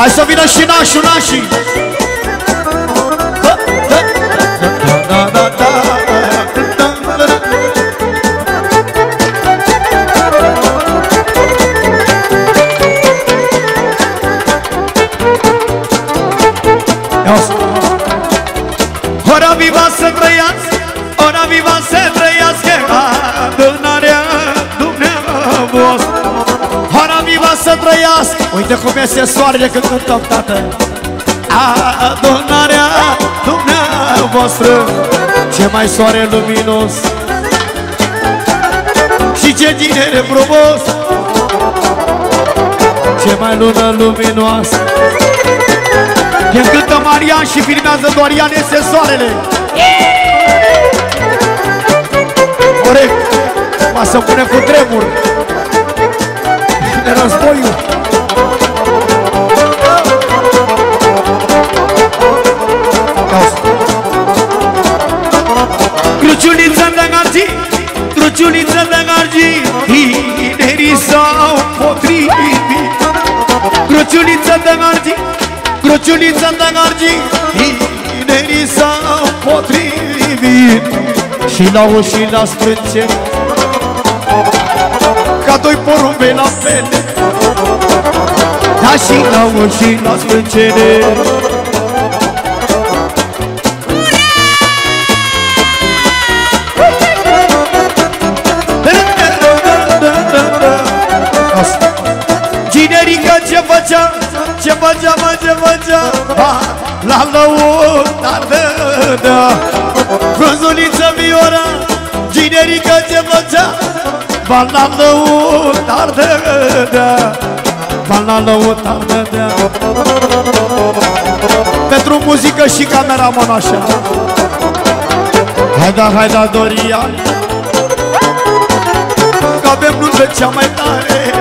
Hai să vină și nașul, nașii. Ora viva să trăiască, ora viva să trăiască adunarea dumneavoastră. Ora viva să trăiască. Uite cum este soarele când cântăm, tată. Adunarea dumneavoastră. Ce mai soare luminos și ce tinere frumos, ce mai lună luminoasă. Când cântă Marian și filmează Dorian, este soarele. Corect. Ma să punem cu tremur de războiul. Cruciuliță de gargi, cruciuliță de gargi, tinerii s-au potrivit. Cruciuliță de gargi, cruciuliță de gargi, tinerii s-au potrivit. Și la uși la sprânce, ca doi porumbei la pele. Da, și la uși la sprâncene. Ginerică ce făcea, ce făcea, mă, ce făcea, la lăutar dădea. Frunzuliță Viora, ginerică ce făcea, la lăutar dădea, la lăutar dădea. Pentru muzică și cameraman așa. Haida, haida Dorian, că avem nuntă cea mai tare.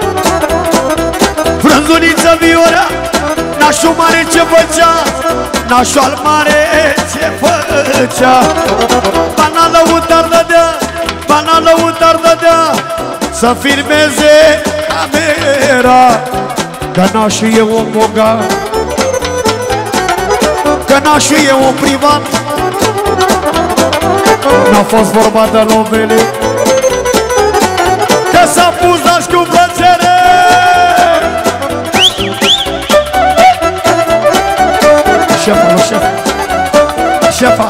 Frunzuliță Viora, nașul mare ce făcea, nașul al mare ce făcea. Bana lăutar dădea, bana lăutar dădea, să filmeze camera. Că nașul e un bogat, că nașul e un privat, n-a fost vorba de lovele, că s-a pus naș cu plăcere. Șefa, șefa, șefa.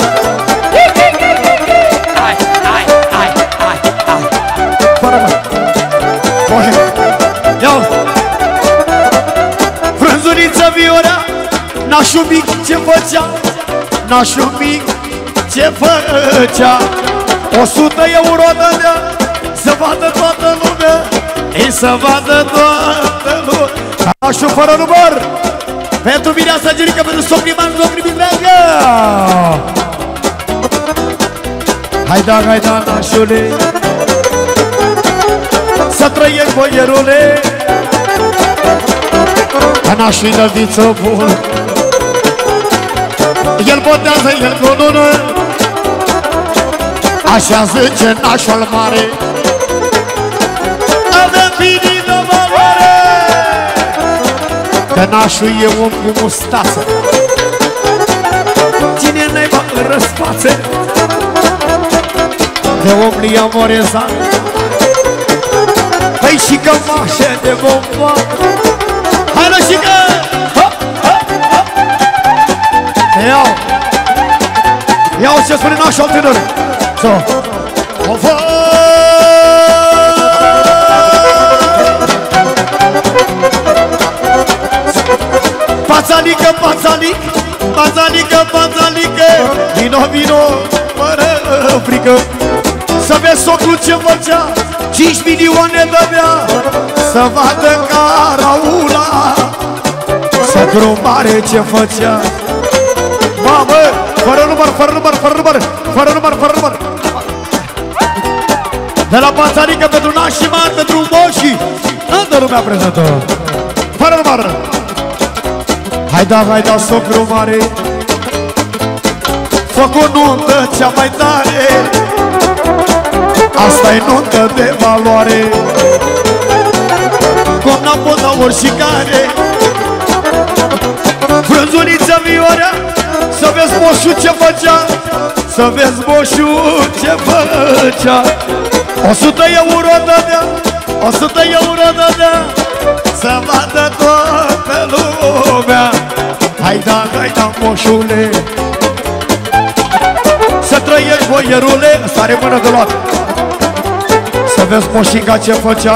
Hai, hai, hai, hai, hai. Fără mă. Cohe. Iau. Frunzuliță Viora, nașul mic ce făcea, nașul mic ce făcea. 100 euro dădea, să vadă toată lumea, ei să vadă toată lumea. Nașul fără număr, pentru mine asta gerică, pentru Sopriman, Soprimin dragă. Haida, haida, nașule, să trăiești, boierule, că nașul-i dăldiță bună, el botează, el cunună, așa zice nașul mare, avem pinii de valoare. Că nașul e om cu mustață, cine naiba în răspațe, de om li-a morezat, păi și cămașe de bomba. Hai la și că! Iau! Iau ce spune nașul tânăr! O fă! Pațalică, pațalic, pațalică, pațalică, vino, vino, fără frică. Să vezi socrul ce făcea, 5 milioane dădea, să vadă caraula. Socrul mare ce făcea, mamă, fără număr, fără număr, fără număr, fără număr, fără număr. De la pațalică pentru nașii mari, pentru moșii, toată lumea prezentă, fără număr. Haida, haida, socru mare, făcu nuntă cea mai tare, asta-i nuntă de valoare, cum n-am pot da oricare, Frunzuliță Viorea, să vezi moșul ce făcea, să vezi moșul ce făcea. 100 euro dădea, 100 euro dădea, să vadă toată lumea. Hai da, moșule, să trăiești, boierule. Ăsta are mână de luat. Să vezi moșica ce făcea.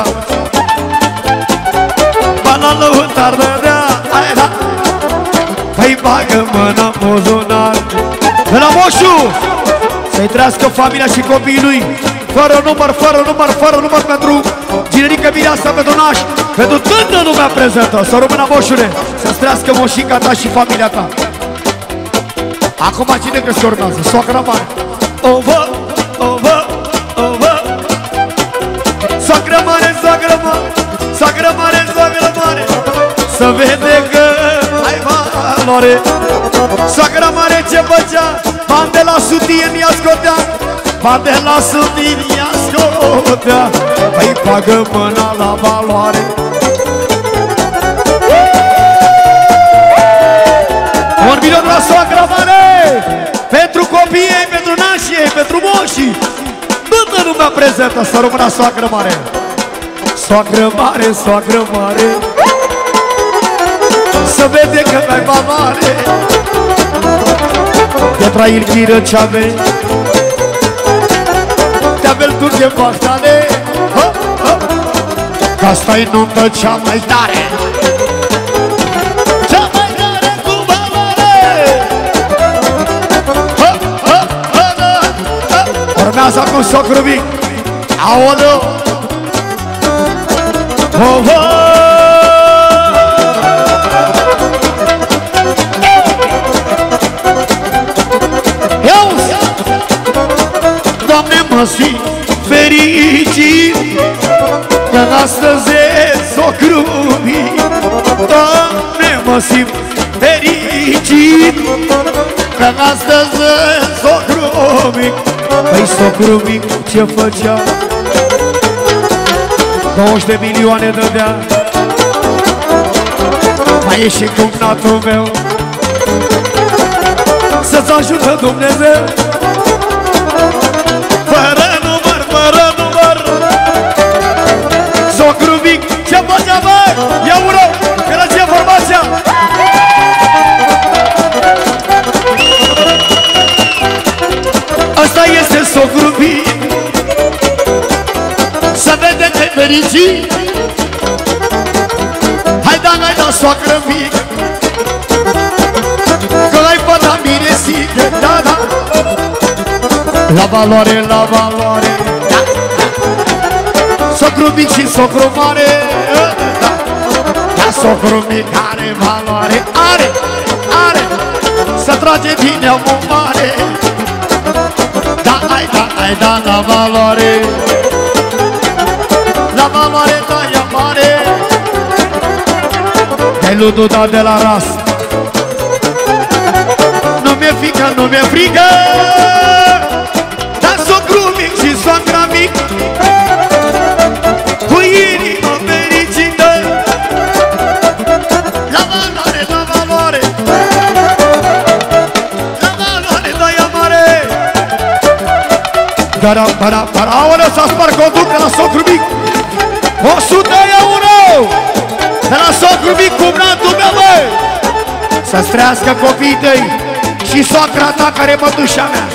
Banană în tar dădea, hai da. Păi bagă mâna în buzunar. De la moșu să-i trăiască familia și copiii lui. Fără număr pentru Ginerică Mireasa, pentru naș, pentru toată lumea prezentă. Să rămână moșule, să-ți trăiască moșica ta și familia ta. Acum cine crezi că urmează? Soacra mare. O vă, o vă, o vă. Soacră mare, soacră mare, soacră mare, soacră mare. Să vede că ai valoare. Soacră mare ce făcea, bani de la sutie mi-a scotea, bani de la sutie mi-a scotea. Păi pagă mâna la valoare. Un milion la soacră mare, pentru copiii, pentru nașii, pentru moșii, toată lumea prezentă. Să rămână soacră mare. Soacră mare, soacră mare, să vede că mai valoare. De Trail Mirăceave, de-abel tu de Bactale, că asta-i nuntă cea mai tare. Cea mai tare cu valoare. Urmează acum socru mic. Aoleu. Doamne, mă simt fericit că astăzi e socru mic. Doamne, mă simt fericit că astăzi e socru mic. Păi socru mic ce făcea? 20 de milioane dădea. Mai e și cumnatul meu, să-ți ajută Dumnezeu. Fără număr, fără număr. Socru mic, ce făcea, bă? Ia ură, că la ce formația? Asta este socru mic. Să vede că-i fericit. Hai da, soacră mic, că l-ai pătat miresit. Da, da. La valoare, la valoare, da, da. Socru mic și socru mare, da, da, socru mic are valoare, are, are. Să trage bine omul mare. Da, ai da, la valoare. La valoare, da, e mare. De-ai lui Duda de la Ras. Nu mi-e frică, nu mi-e frică. Dar socru mic și soacra mic, cu inima fericită. La valoare, la valoare. La valoare, da, e mare. Para, aoleu, s-a spart conduc de la socru mic. 100 euro de la socru mic, cumnatul meu, bă. Să-ți trăiască copiii tăi și soacra ta care e mătușa mea.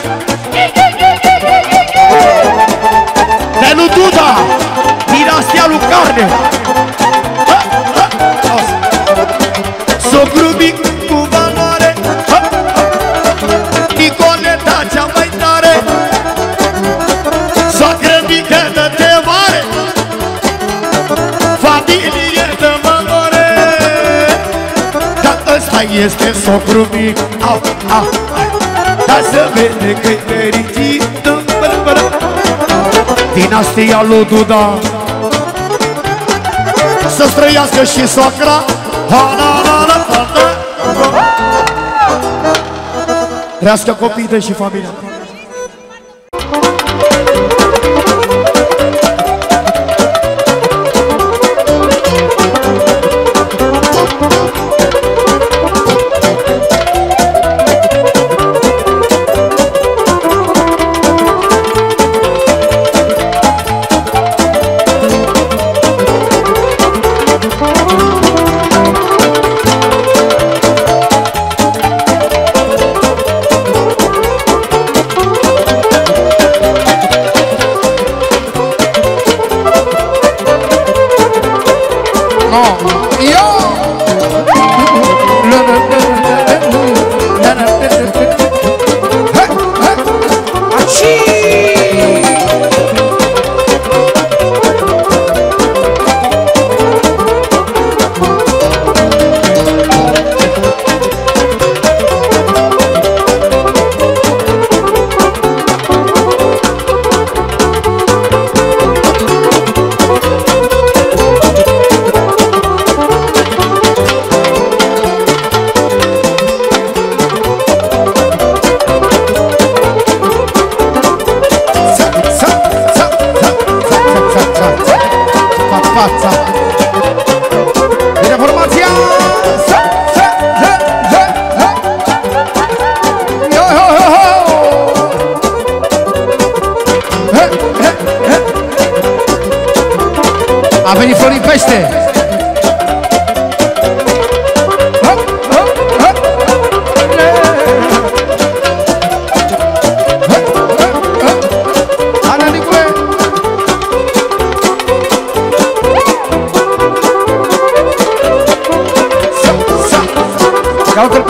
De lui Duda, dinastia lui Carne. Socru mic cu valoare. Nicoleta cea mai tare. Soacră mică de mare. Familie de valoare. Dar ăsta este socru mic. Au, au, dar să vede că-i fericit. Dinastia lui Duda. Să-ți trăiască și soacra. Trăiască copiii tăi și familia.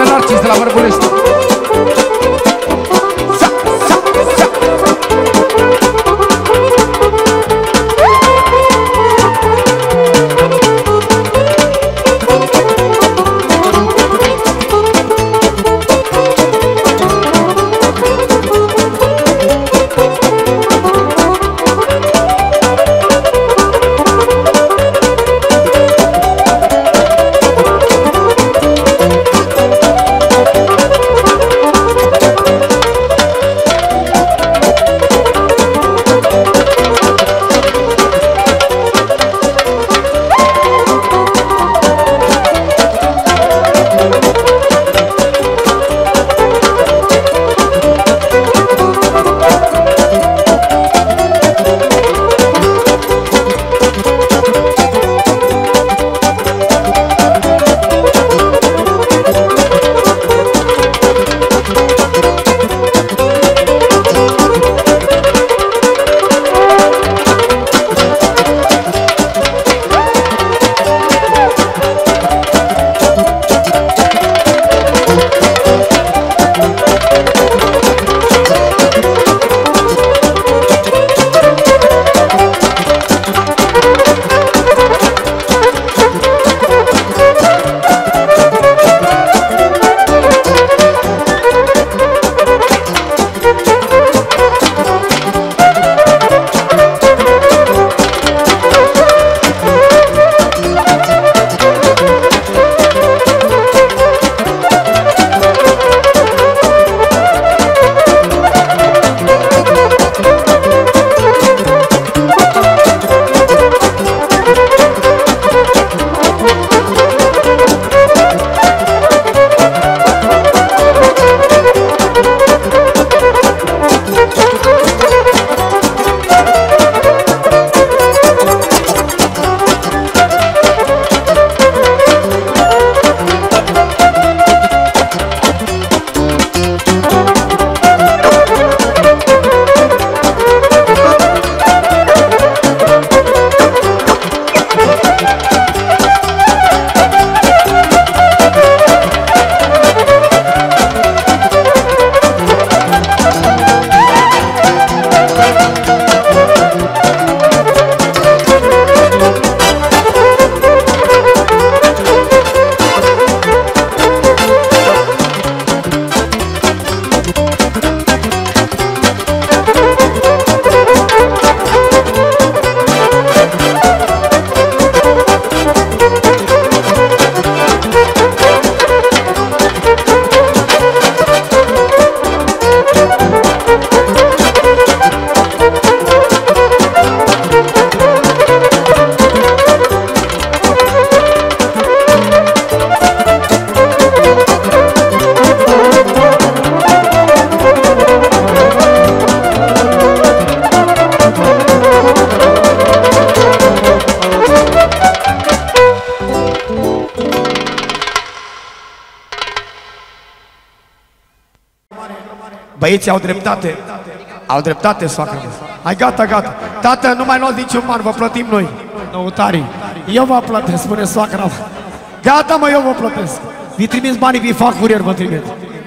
Narcis de la Vărbulești. Băieții au dreptate. Au dreptate, soacră. Hai, gata, gata. Tată, nu mai luați niciun ban, vă plătim noi, noutarii. Eu vă plătesc, spune soacra. Gata, mă, eu vă plătesc. Vi trimis banii, vi fac curier, vă trimit.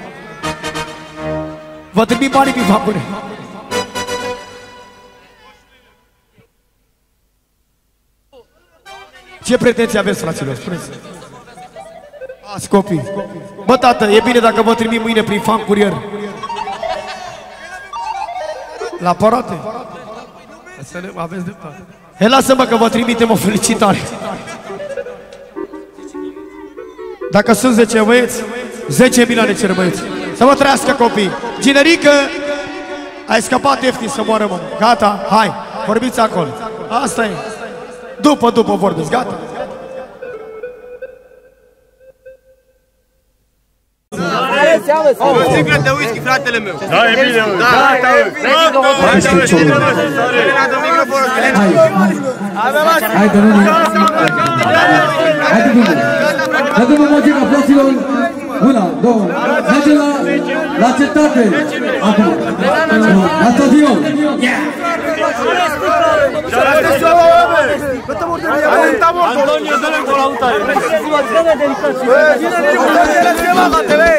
Vă trimit banii, vi fac curier. Ce pretenții aveți, fraților? Spuneți. Azi, copii. Bă, tată, e bine dacă vă trimit mâine prin fan curier. La Părate. Aveți dreptate. He, lasă-mă că vă trimitem o felicitare. Dacă sunt 10 băieți, 10 milioane cer băieți. Să vă trăiască copii. Ginerică, ai scăpat ieftin să moară, mă. Gata, hai, vorbiți acolo. Asta e. După vorbiți, gata. O sticlă de whisky, fratele meu. Da, e bine, mă. Da, e bine. Hai, dă-mă moțica, fraților. Una, două. Mergem la cetate. Acum. La stadion. Antonio, dă-le-mi la untare.